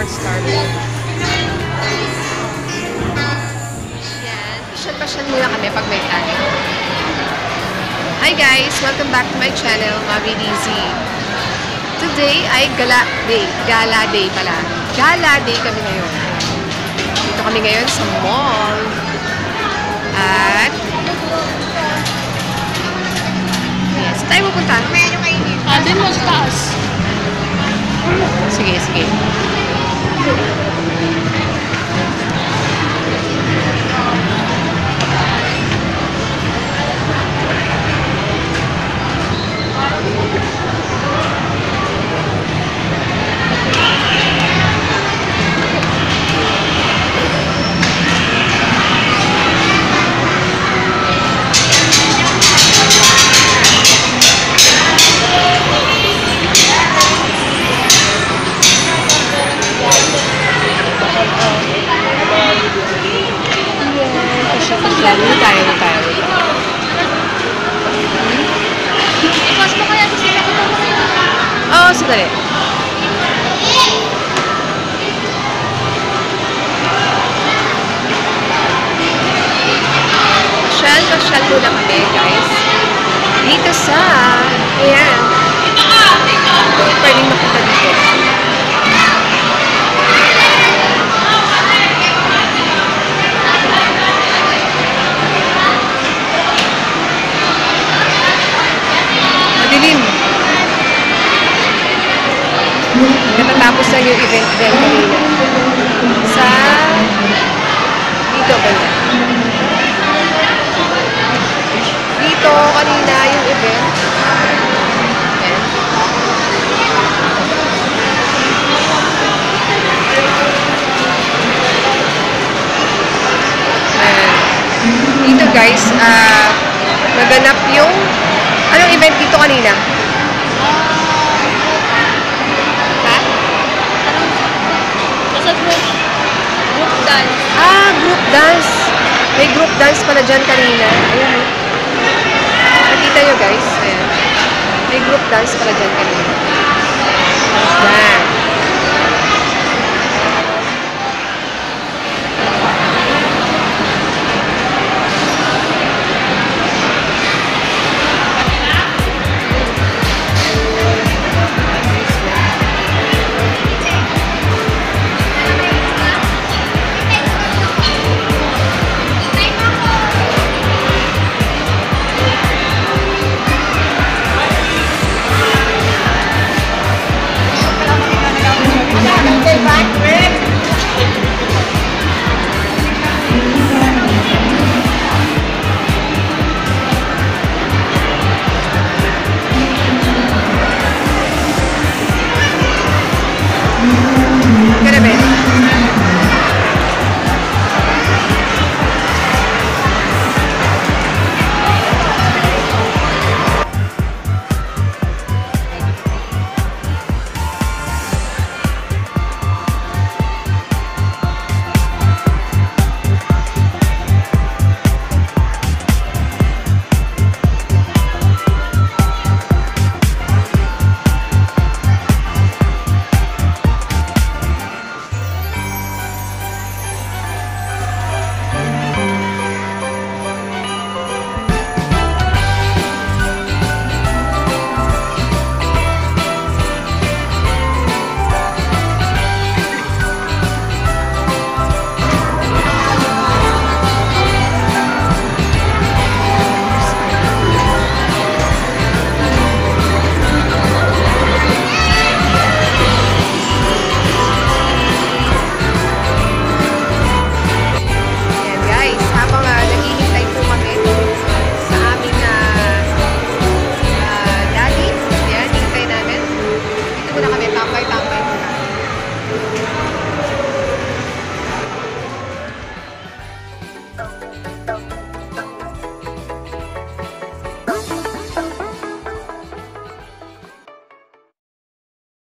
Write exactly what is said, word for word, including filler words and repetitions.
Starbucks. Yan. Pasyal-pasyal muna kami pag may time. Hi guys! Welcome back to my channel, Mavi D Z. Today ay gala day. Gala day pala. Gala day kami ngayon. Dito kami ngayon sa mall. At yes, tayo pupunta. Ah, din mo sa taas. Sige, sige. Lalo tayo, tayo. Ipas mo kaya sa sila ko mo kayo? Oo, sandali. Pasyal, pasyal muna kami, guys. Dito sa, ayan. Pwedeng makita dito. Madilim. Natatapos na yung event din kanina. Sa dito banda. Dito kanina yung event. Ayan. Ayan. Dito guys, ah uh, naganap yung anong event dito kanina? Ha? Nasa group. Group dance. Ah, group dance. May group dance pala dyan kanina. Ayan. Nakita nyo guys. Ayan. May group dance pala dyan kanina. Ayan. Tambay-tambay muna.